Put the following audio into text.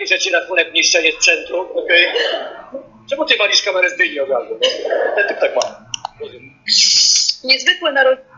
pisze ci rachunek niszczenie sprzętu, okej? Czemu ty walisz kamerę z dyni od razu? No, ten typ tak ma. Niezwykłe narodziny.